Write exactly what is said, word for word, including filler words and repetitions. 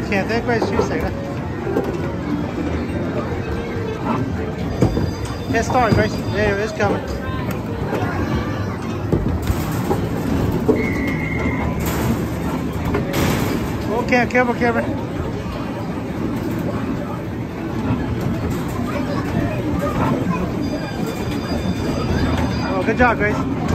Can't think Grace, two seconds. Hit start, Grace. There it is coming. Okay, careful, careful. Oh, good job, Grace.